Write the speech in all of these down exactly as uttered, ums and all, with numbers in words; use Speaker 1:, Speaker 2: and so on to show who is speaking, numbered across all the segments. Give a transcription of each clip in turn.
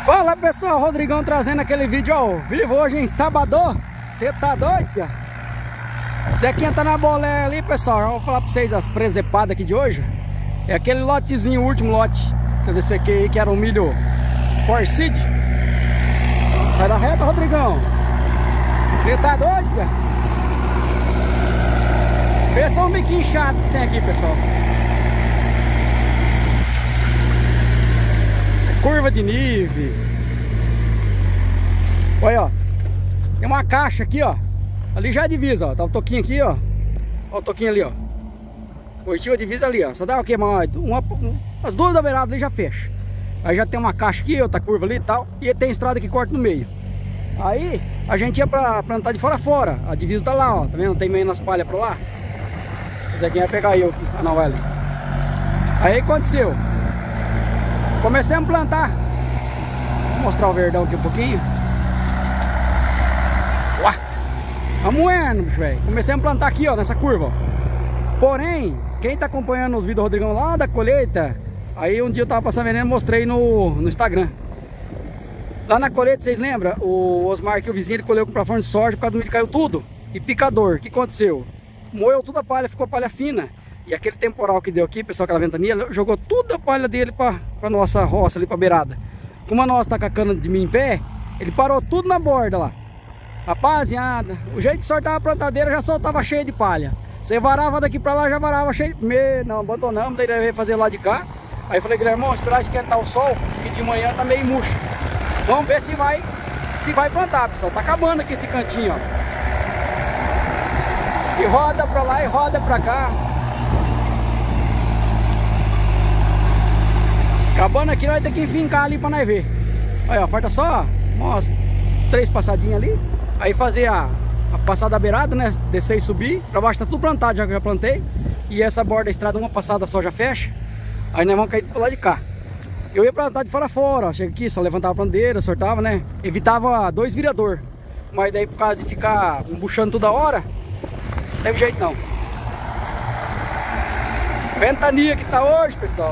Speaker 1: Fala pessoal, Rodrigão trazendo aquele vídeo ao vivo hoje em sábado. Você tá doido? Zequinha tá na bolé ali, pessoal. Eu vou falar pra vocês as presepadas aqui de hoje. É aquele lotezinho, o último lote que eu dessequei aí, que era um milho Forseed. Sai da reta, Rodrigão. Você tá doido? Pensa um biquinho chato que tem aqui, pessoal. Curva de nível. Olha, ó. Tem uma caixa aqui, ó. Ali já é divisa, ó. Tá o toquinho aqui, ó. Ó o toquinho ali, ó. Positivo a divisa ali, ó. Só dá o que? Uma, uma, as duas da beirada ali já fecha. Aí já tem uma caixa aqui, outra curva ali e tal. E tem estrada que corta no meio. Aí a gente ia pra plantar de fora a fora. A divisa tá lá, ó. Tá vendo? Tem meio nas palhas pra lá. O Zequinha vai pegar eu aqui. Ah, não, vai ali. Aí aconteceu. Comecei a plantar. Vou mostrar o verdão aqui um pouquinho. Uá! Tá moendo, bicho, velho. Comecei a plantar aqui, ó, nessa curva, ó. Porém, quem tá acompanhando os vídeos do Rodrigão lá da colheita, aí um dia eu tava passando veneno e mostrei no, no Instagram. Lá na colheita, vocês lembram? O Osmar, que o vizinho, ele colheu com plafone de soja por causa do milho, caiu tudo. E picador, o que aconteceu? Moeu toda a palha, ficou palha fina. E aquele temporal que deu aqui, pessoal, aquela ventania, jogou toda a palha dele pra, pra nossa roça ali, pra beirada. Como a nossa tá com a cana de mim em pé, ele parou tudo na borda lá. Rapaziada, o jeito de soltar a plantadeira já soltava cheio de palha. Você varava daqui pra lá, já varava cheio de... Me... Não, abandonamos, daí ele veio fazer lá de cá. Aí eu falei, Guilherme, irmão, esperar esquentar o sol, que de manhã tá meio murcho. Vamos ver se vai, se vai plantar, pessoal. Tá acabando aqui esse cantinho, ó. E roda pra lá e roda pra cá. Acabando aqui, nós temos que fincar ali pra nós ver. Olha, ó, falta só umas três passadinhas ali. Aí fazer a, a passada da beirada, né? Descer e subir. Pra baixo tá tudo plantado, já que eu já plantei. E essa borda da estrada, uma passada só já fecha. Aí nós vamos cair pro lado de cá. Eu ia pra cidade de fora a fora, ó. Chega aqui, só levantava a planteira, sortava, né? Evitava dois virador. Mas daí por causa de ficar embuchando toda hora, não teve jeito não. Ventania que tá hoje, pessoal.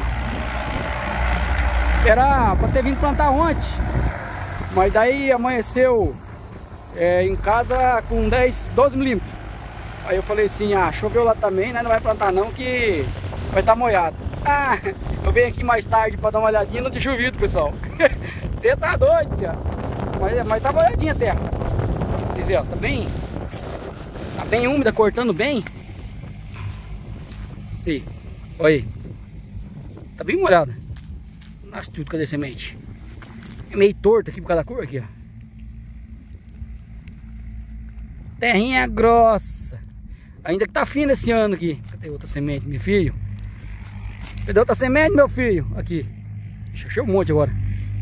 Speaker 1: Era pra ter vindo plantar ontem, mas daí amanheceu é, em casa com dez, doze milímetros. Aí eu falei assim, ah, choveu lá também, né? Não vai plantar não, que vai estar molhado. Ah, eu venho aqui mais tarde pra dar uma olhadinha, não tinha chovido, pessoal. Você tá doido, cara. Mas, mas tá molhadinha a terra. Vocês viram, tá bem, tá bem úmida, cortando bem. Aí, olha aí. Tá bem molhada. Nossa, tudo, cadê a semente? É meio torto aqui por causa da curva aqui, ó. Terrinha grossa. Ainda que tá fina esse ano aqui. Cadê outra semente, meu filho? Cadê outra semente, meu filho? Aqui. Achei um monte agora.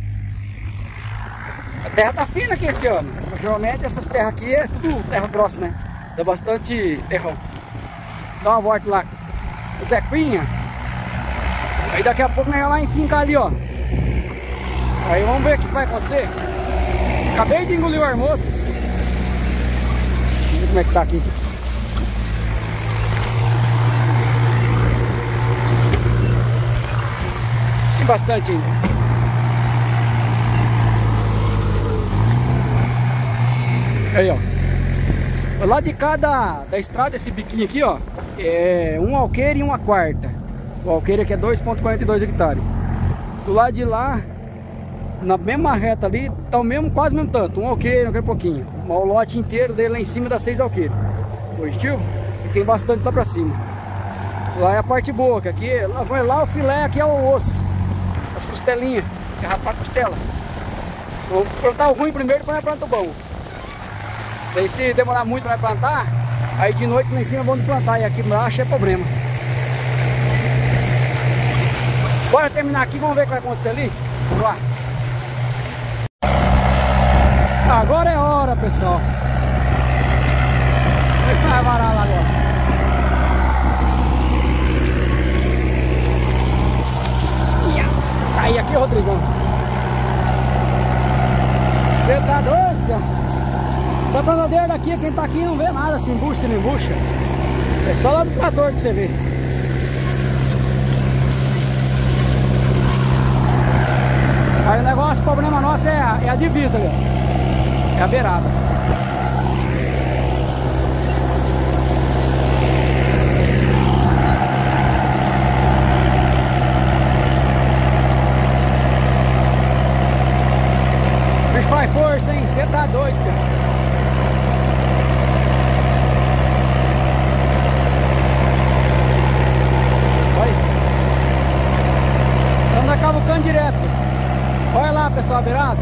Speaker 1: A terra tá fina aqui esse ano. Geralmente essas terras aqui é tudo terra grossa, né? Dá bastante terrão. Dá uma volta lá. O Zequinha. Aí daqui a pouco nós vamos lá enfincar ali, ó. Aí vamos ver o que vai acontecer. Acabei de engolir o almoço. Vamos ver como é que tá aqui. Tem bastante ainda. Aí, ó. Lá de cá da, da estrada, esse biquinho aqui, ó, é um alqueire e uma quarta. O alqueire aqui é dois vírgula quarenta e dois hectares. Do lado de lá, na mesma reta ali, tá o mesmo, quase o mesmo tanto. Um alqueire, um pouquinho. Mas o lote inteiro dele lá em cima dá seis alqueires. Positivo? E tem bastante lá pra cima. Lá é a parte boa, que aqui, lá, lá o filé, aqui é o osso. As costelinhas, que é rapar a costela. Vou plantar o ruim primeiro, depois nós planta o bom. Daí se demorar muito pra plantar, aí de noite lá em cima vamos plantar. E aqui embaixo é problema. Bora terminar aqui, vamos ver o que vai acontecer ali. Vamos lá. Agora é hora, pessoal. Vamos ver se não vai varar lá agora. Aí aqui, Rodrigão. Você tá doido, cara? Essa plantadeira daqui, quem tá aqui não vê nada, se embucha, se não embucha. É só lá do trator que você vê. Aí o negócio nosso problema nosso é a, é a divisa, velho. É a beirada. O bicho faz força, hein? Você tá doido, cara. Cavucando direto. Olha lá, pessoal, a beirada.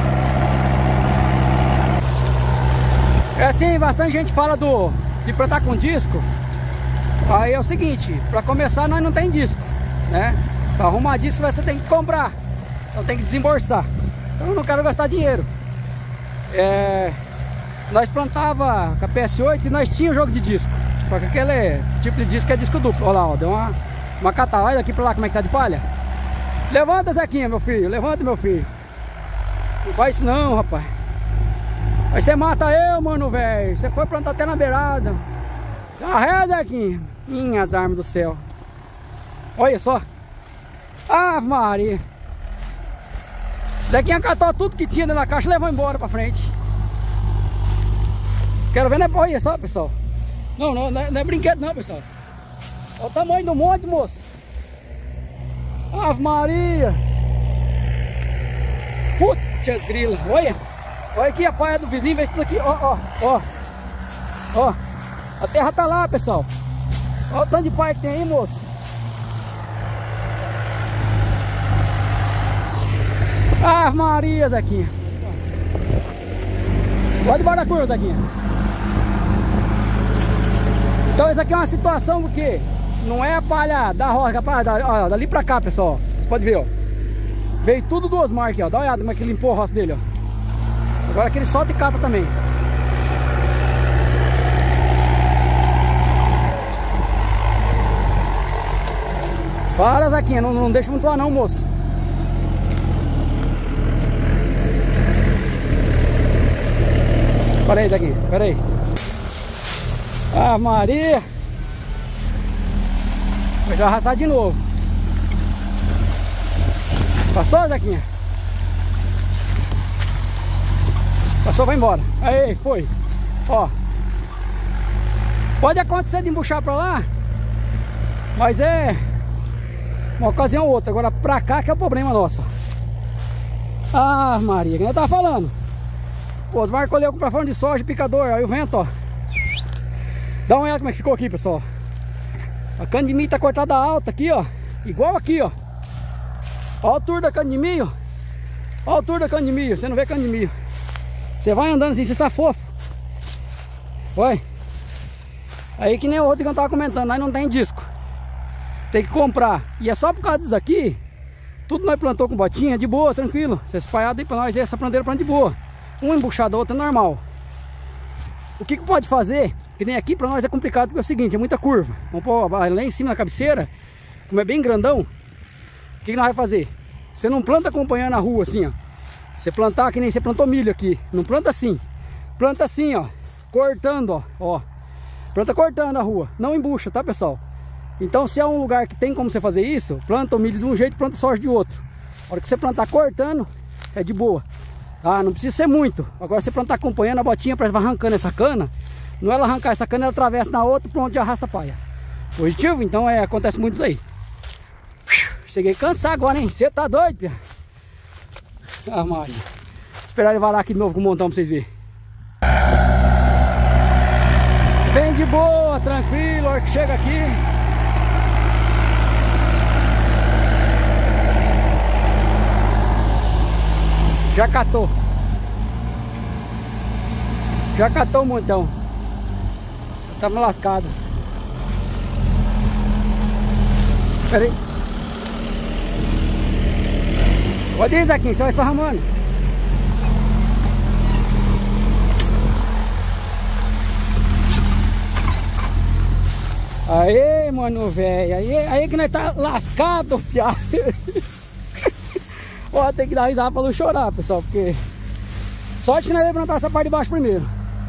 Speaker 1: É assim, bastante gente fala do de plantar com disco. Aí é o seguinte, para começar nós não tem disco, né? Para arrumar disco você tem que comprar. Então tem que desembolsar. Então eu não quero gastar dinheiro. É, nós plantava com a P S oito e nós tínhamos jogo de disco. Só que aquele tipo de disco é disco duplo. Olha lá, ó, deu uma, uma catada. Olha daqui pra lá como é que tá de palha. Levanta, Zequinha, meu filho. Levanta, meu filho. Não faz isso não, rapaz. Aí você mata eu, mano, velho. Você foi plantar até na beirada. Arreda, Zequinha. Minhas armas do céu. Olha só. Ave Maria. Zequinha catou tudo que tinha dentro da caixa e levou embora pra frente. Quero ver, né? Olha só, pessoal. Não, não, não é, não é brinquedo não, pessoal. Olha o tamanho do monte, moço. Ave Maria. Putz, grila. Olha. Olha aqui a palha do vizinho. Vem tudo aqui. Ó, ó, ó. Ó. A terra tá lá, pessoal. Olha o tanto de palha que tem aí, moço. Ave Maria, Zequinha. Pode embora da curva, Zequinha. Então isso aqui é uma situação porque não é a palha da roça, a palha da, ó, dali pra cá, pessoal. Vocês podem ver, ó. Veio tudo do Osmar aqui, ó. Dá uma olhada como é que limpou a roça dele, ó. Agora que ele solta e cata também. Para, Zequinha, não, não deixa muito lá não, moço. Pera aí, Zequinha, pera aí. Ah, Maria. Vai já arrastar de novo. Passou, Zequinha? Passou, vai embora. Aí, foi. Ó. Pode acontecer de embuchar pra lá, mas é uma ocasião ou outra. Agora pra cá que é o problema nosso. Ah, Maria, que eu tava falando. O Osmar colheu com plafão de soja, picador. Aí o vento, ó. Dá uma olhada como é que ficou aqui, pessoal. A cana de milho tá cortada alta aqui, ó. Igual aqui, ó. Ó a altura da cana de milho. Ó a altura da cana de milho. Você não vê cana de milho. Você vai andando assim, você está fofo. Olha. Aí que nem o outro que eu tava comentando, nós não tem disco. Tem que comprar. E é só por causa disso aqui. Tudo nós plantou com botinha, de boa, tranquilo. Você espalhado aí pra nós, essa planteira planta de boa. Um embuchado, outra é normal. O que que pode fazer? Que nem aqui pra nós é complicado, porque é o seguinte, é muita curva. Vamos pôr lá em cima na cabeceira, como é bem grandão. O que que nós vamos fazer? Você não planta acompanhando a rua assim, ó. Você plantar que nem você plantou milho aqui. Não planta assim. Planta assim, ó. Cortando, ó. Ó. Planta cortando a rua. Não embucha, tá, pessoal? Então, se é um lugar que tem como você fazer isso, planta o milho de um jeito, planta soja de outro. A hora que você plantar cortando, é de boa. Ah, não precisa ser muito. Agora você plantar acompanhando a botinha para arrancando essa cana. Não é ela arrancar essa cana, ela atravessa na outra, pronto, já arrasta a palha. Positivo? Então é, acontece muito isso aí. Cheguei a cansar agora, hein? Você tá doido, Pia? Ah, Maria. Esperar ele vai lá aqui de novo com o montão pra vocês verem. Bem de boa, tranquilo, a hora que chega aqui. Já catou. Já catou um montão. Estamos lascados. Espera aí. Pode ir, Zequinha, você vai esparramando. Aê, mano, velho. Aí, aí que nós tá lascado, piada. Ó, tem que dar risada pra não chorar, pessoal, porque sorte que nós vamos plantar essa parte de baixo primeiro.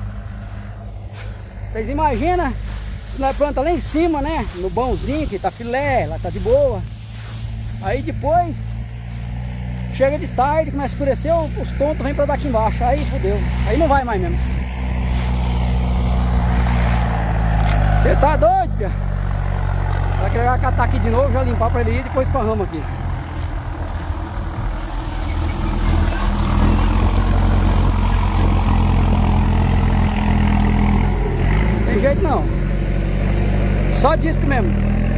Speaker 1: Vocês imaginam se nós planta lá em cima, né? No bonzinho, que tá filé, lá tá de boa. Aí depois Chega de tarde, começa a escurecer, os tontos vêm pra dar aqui embaixo. Aí fodeu. Aí não vai mais mesmo. Você tá doido, Pia? Vai querer catar aqui de novo, já limpar pra ele ir e depois esparramos aqui. Tem jeito não. Só disco mesmo.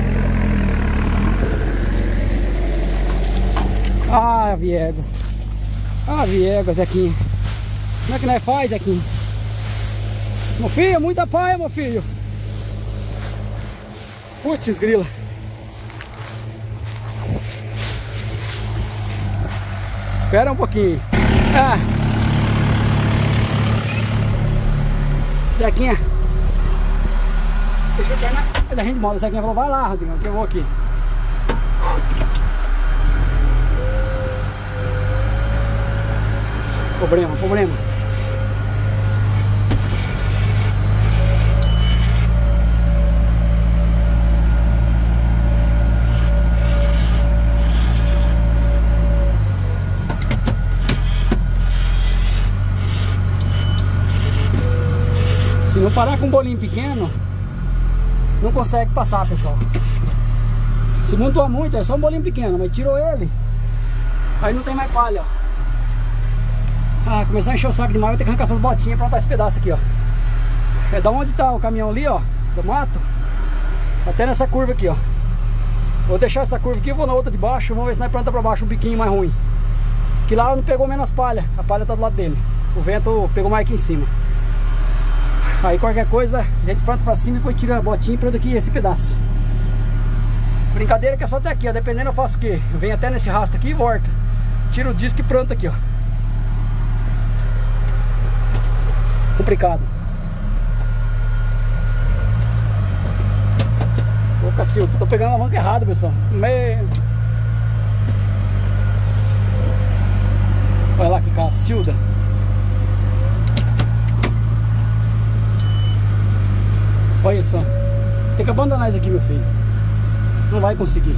Speaker 1: Ah, Viego. Ah, Viego, Zequinha. Como é que nós faz, Zequinha? Meu filho, muita paia, meu filho. Putz, grila. Espera um pouquinho. Ah. Zequinha. Deixa eu cair na... A gente moda. Zequinha falou, vai lá, Rodrigo, que eu vou aqui. Problema, problema. Se não parar com um bolinho pequeno, não consegue passar, pessoal. Se montou muito, é só um bolinho pequeno, mas tirou ele, aí não tem mais palha, ó. Ah, começar a encher o saco demais, vai ter que arrancar essas botinhas pra plantar esse pedaço aqui, ó. É da onde tá o caminhão ali, ó, do mato, até nessa curva aqui, ó. Vou deixar essa curva aqui, vou na outra de baixo, vamos ver se nós planta pra baixo um biquinho mais ruim. Que lá não pegou menos palha, a palha tá do lado dele. O vento pegou mais aqui em cima. Aí qualquer coisa, a gente planta pra cima e depois tira a botinha e planta aqui esse pedaço. Brincadeira que é só até aqui, ó, dependendo eu faço o quê? Eu venho até nesse rastro aqui e volto. Tiro o disco e planta aqui, ó. Complicado. Ô Cacilda, tô pegando a alavanca errada, pessoal. Me... Olha lá que Cacilda. Olha só. Tem que abandonar isso aqui, meu filho. Não vai conseguir.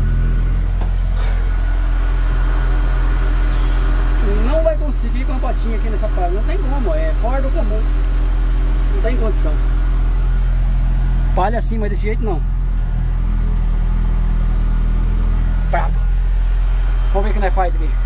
Speaker 1: Não vai conseguir com a botinha aqui nessa palha. Não tem como, é fora do comum. Não tem condição. Palha assim, mas desse jeito não. Brabo. Vamos ver o que nós faz aqui.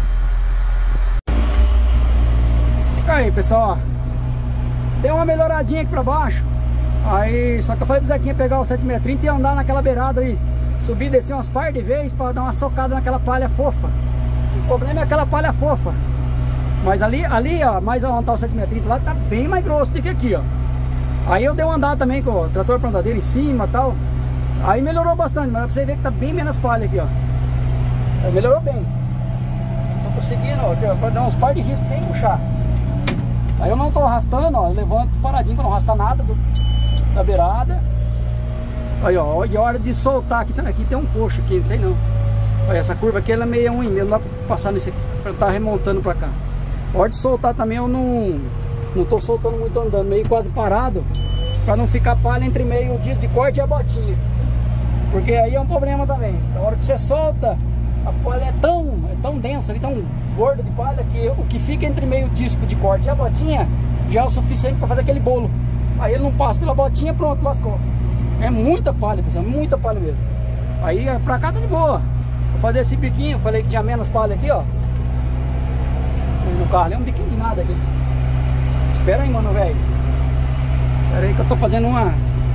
Speaker 1: Aí, pessoal, ó. Deu uma melhoradinha aqui pra baixo. Aí, só que eu falei pro Zequinha pegar o sete seis trinta e andar naquela beirada aí. Subir e descer umas par de vezes pra dar uma socada naquela palha fofa. O problema é aquela palha fofa. Mas ali, ali ó, mais onde tá o sete seis trinta lá, tá bem mais grosso do que aqui, ó. Aí eu dei um andar também com o trator plantadeira em cima e tal. Aí melhorou bastante, mas dá pra você ver que tá bem menos palha aqui, ó. Aí melhorou bem. Tô conseguindo, ó, pra dar uns par de riscos sem puxar. Aí eu não tô arrastando, ó, eu levanto paradinho pra não arrastar nada do, da beirada. Aí, ó, e a hora de soltar aqui, aqui tem um coxo aqui, não sei não. Olha, essa curva aqui ela é meio ruim, não dá pra passar nesse aqui, pra estar remontando pra cá. A hora de soltar também eu não, não tô soltando muito andando, meio quase parado, pra não ficar palha entre meio o disco de corte e a botinha. Porque aí é um problema também. A hora que você solta, a palha é tão, é tão densa, é tão gorda de palha, que o que fica entre meio o disco de corte e a botinha já é o suficiente pra fazer aquele bolo. Aí ele não passa pela botinha, pronto, lascou. É muita palha, pessoal, muita palha mesmo. Aí pra cá tá de boa. Vou fazer esse biquinho, falei que tinha menos palha aqui, ó. No carro, é um biquinho de nada aqui. Espera aí, mano, velho. Espera aí que eu tô fazendo uma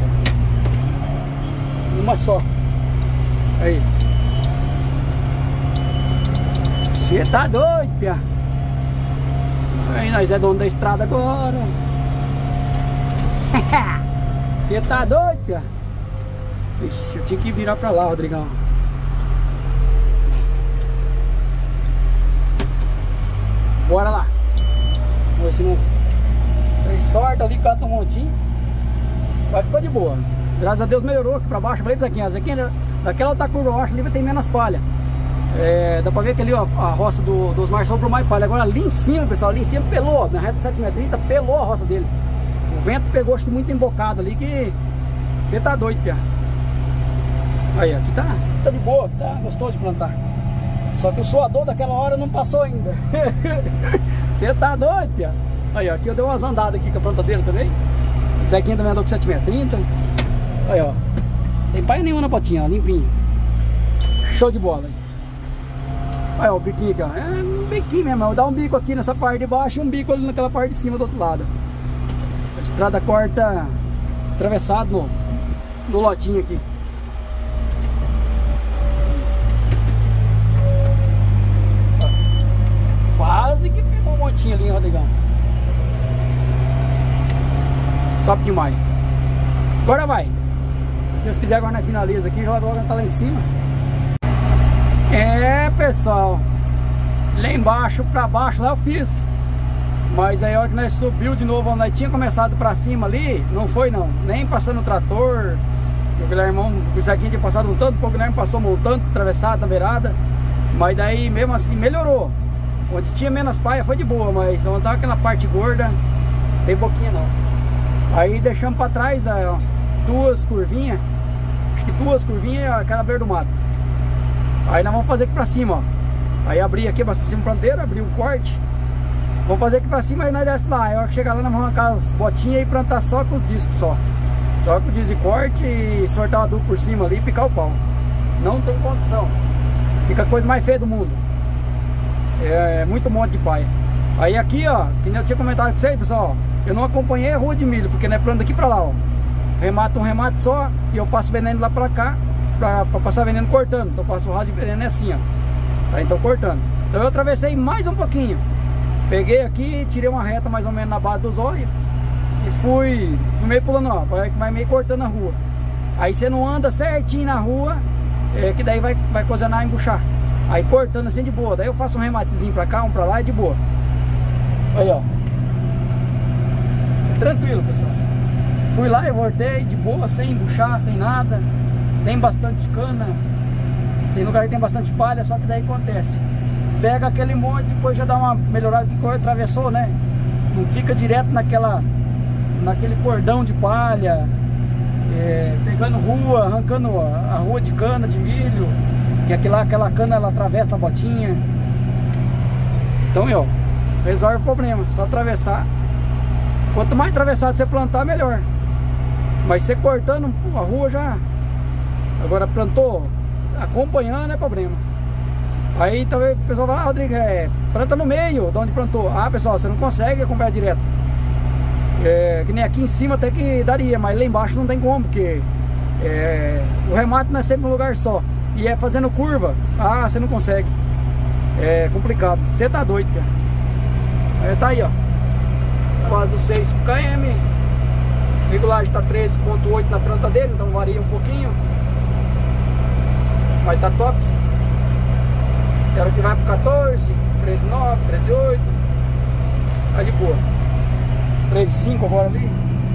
Speaker 1: Uma só. Aí. Você tá doido, pia. Aí nós é dono da estrada agora. Você tá doido, pia. Ixi, eu tinha que virar pra lá, Rodrigão. Bora lá. Vamos ver se não... Tem sorte ali, canta um montinho. Vai ficar de boa. Graças a Deus melhorou aqui pra baixo. Falei pra Zequinha, Zequinha, daquela outra curva eu acho ali vai ter menos palha. É, dá pra ver que ali, ó, a roça do, dos Mar sobrou mais palha. Agora ali em cima, pessoal, ali em cima pelou, na reta sete seis trinta, pelou a roça dele. O vento pegou, acho que muito embocado ali, que você tá doido, pia. Aí, aqui tá, tá de boa, aqui tá gostoso de plantar. Só que o suador daquela hora não passou ainda. Você tá doido, pia? Aí, ó, aqui eu dei umas andadas aqui com a plantadeira também. O Zequinha também andou com sete seis trinta. Aí, ó. Tem pai nenhum na botinha, ó, limpinho. Show de bola. Aí, ó, o biquinho aqui, ó. É um biquinho mesmo. Dá um bico aqui nessa parte de baixo e um bico ali naquela parte de cima do outro lado. A estrada corta atravessado no, no lotinho aqui. Quase que pegou um montinho ali, hein, Rodrigão. Top demais. Agora vai. Se Deus quiser, agora nós finaliza aqui. Joga logo, tá lá em cima. É, pessoal. Lá embaixo, pra baixo, lá eu fiz. Mas aí a hora que nós subiu de novo, nós tinha começado pra cima ali, não foi não. Nem passando o trator. O Guilhermão, o Zequinha tinha passado montando, o Guilherme passou montando, atravessado na beirada. Mas daí mesmo assim melhorou. Onde tinha menos paia foi de boa, mas onde tava aquela parte gorda, tem pouquinho não. Aí deixamos pra trás umas duas curvinhas. Acho que duas curvinhas e aquela beira do mato. Aí nós vamos fazer aqui pra cima, ó. Aí abrir aqui, abastecemos o planteiro, abrir um corte. Vamos fazer aqui pra cima e nós desce lá. Aí a hora que chegar lá nós vamos arrancar as botinhas e plantar só com os discos só. Só com o disco de corte e sortar o adubo por cima ali e picar o pau. Não tem condição. Fica a coisa mais feia do mundo. É muito monte de paia. Aí aqui, ó, que nem eu tinha comentado com vocês, pessoal, ó, eu não acompanhei a rua de milho, porque não é plano daqui pra lá, ó. Remata um remate só e eu passo veneno lá pra cá, pra, pra passar veneno cortando. Então eu passo o raso de veneno assim, ó. Tá, então cortando. Então eu atravessei mais um pouquinho. Peguei aqui, tirei uma reta mais ou menos na base dos olhos e fui, fui meio pulando, ó, vai meio cortando a rua. Aí você não anda certinho na rua, é, que daí vai, vai cozenar e embuchar. Aí cortando assim de boa, daí eu faço um rematezinho pra cá, um pra lá e de boa. Aí, ó. Tranquilo, pessoal. Fui lá e voltei de boa, sem embuchar, sem nada. Tem bastante cana. Tem lugar que tem bastante palha, só que daí acontece. Pega aquele monte, depois já dá uma melhorada que atravessou, né? Não fica direto naquela, naquele cordão de palha, é, pegando rua, arrancando a rua de cana, de milho. Que aquela, aquela cana ela atravessa na botinha. Então, ó, resolve o problema, só atravessar. Quanto mais atravessado você plantar, melhor. Mas você cortando a rua já. Agora plantou, acompanhando é problema. Aí talvez o pessoal fala, ah, Rodrigo, é, planta no meio, de onde plantou. Ah, pessoal, você não consegue acompanhar direto. É, que nem aqui em cima até que daria, mas lá embaixo não tem como, porque é, o remate não é sempre um lugar só. E é fazendo curva, ah, você não consegue. É complicado, você tá doido, cara. Aí tá aí, ó, quase seis quilômetros. Regulagem tá treze ponto oito na planta dele, então varia um pouquinho. Mas tá tops. Quero que vai pro quatorze, treze nove, treze oito. Tá de boa. treze cinco agora ali.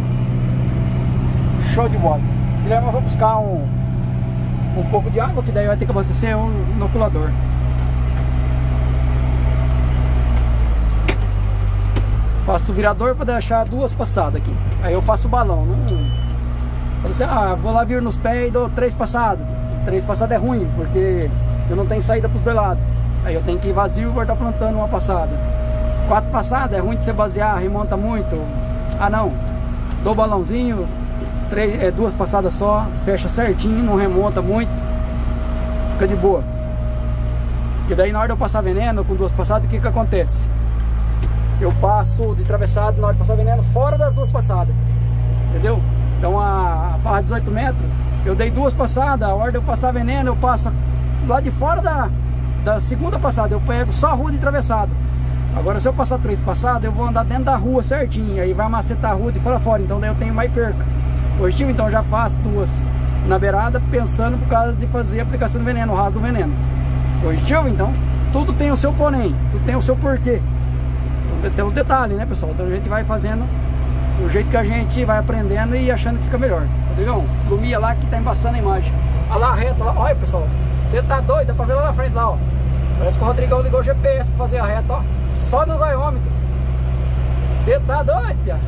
Speaker 1: Show de bola. Guilherme, eu vou buscar um um pouco de água, que daí vai ter que abastecer um inoculador. Faço o virador para deixar duas passadas aqui. Aí eu faço o balão. Não... Assim, ah, vou lá vir nos pés e dou três passadas. Três passadas é ruim, porque eu não tenho saída para os dois lados. Aí eu tenho que ir vazio e voltar plantando uma passada. Quatro passadas é ruim de você basear, remonta muito. Ah não, dou balãozinho, três, é, duas passadas só, fecha certinho, não remonta muito, fica de boa. Porque daí na hora de eu passar veneno com duas passadas, o que que acontece? Eu passo de atravessado na hora de passar veneno fora das duas passadas, entendeu? Então a, a barra de dezoito metros, eu dei duas passadas, a hora de eu passar veneno eu passo lá de fora da, da segunda passada, eu pego só a rua de atravessado. Agora se eu passar três passadas, eu vou andar dentro da rua certinho, aí vai macetar a rua de fora a fora, então daí eu tenho mais perca. Positivo, então eu já faço duas na beirada, pensando por causa de fazer a aplicação do veneno, o raso do veneno. Positivo, então, tudo tem o seu porém, tudo tem o seu porquê. Então, tem os detalhes, né, pessoal? Então a gente vai fazendo o jeito que a gente vai aprendendo e achando que fica melhor. Rodrigão, Lumia lá que tá embaçando a imagem. Olha lá a reta, lá. Olha, pessoal, você tá doido, dá pra ver lá na frente, lá, ó. Parece que o Rodrigão ligou o G P S pra fazer a reta, ó. Só no zaiômetro. Você tá doido, piá?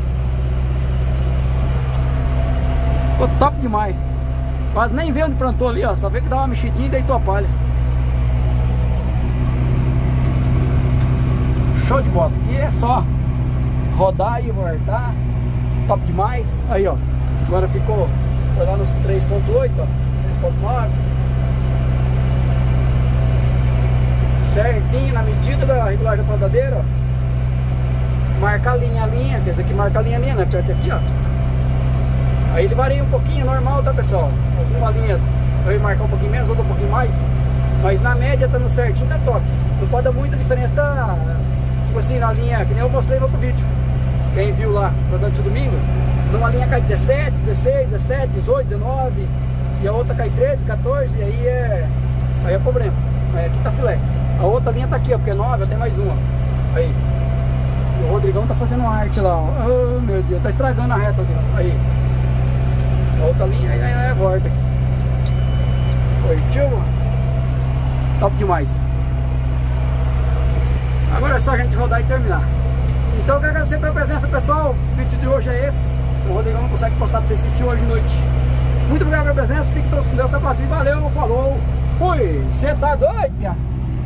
Speaker 1: Ficou top demais. Quase nem vê onde plantou ali, ó. Só vê que dá uma mexidinha e deitou a palha. Show de bola. Aqui é só rodar e voltar. Top demais. Aí, ó. Agora ficou, foi lá nos três ponto oito, ó. três ponto nove. Certinho na medida da regulagem da plantadeira, ó. Marca a linha a linha, que esse aqui marca a linha a linha, né? Perto aqui, ó. Aí ele varia um pouquinho, normal, tá, pessoal? Alguma linha vai marcar um pouquinho menos, outra um pouquinho mais. Mas na média tá no certinho, tá tops. Não pode dar muita diferença da, tipo assim, na linha, que nem eu mostrei no outro vídeo. Quem viu lá, durante o domingo, numa linha cai dezessete, dezesseis, dezessete, dezoito, dezenove. E a outra cai treze, quatorze, e aí é, aí é problema. Aí aqui tá filé. A outra linha tá aqui, ó, porque é nove, tem mais uma. Aí. E o Rodrigão tá fazendo arte lá, ó. Oh, meu Deus, tá estragando a reta aqui, ó. Aí. A outra linha, aí é a volta aqui. Curtiu? Top demais. Agora é só a gente rodar e terminar. Então eu quero agradecer pela presença, pessoal. O vídeo de hoje é esse. O Rodrigão não consegue postar pra você assistir hoje de noite. Muito obrigado pela presença. Fiquem todos com Deus. Até o próximo vídeo. Valeu, falou. Fui. Você tá doido, pia?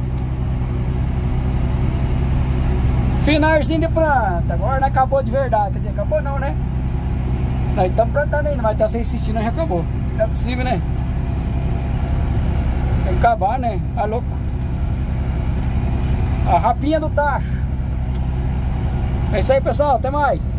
Speaker 1: Finalzinho de planta. Agora não acabou de verdade. Quer dizer, acabou não, né? Nós estamos plantando ainda, mas até você insistir, nós já acabou. Não é possível, né? Tem que acabar, né? Tá louco. A rapinha do tacho. É isso aí, pessoal. Até mais.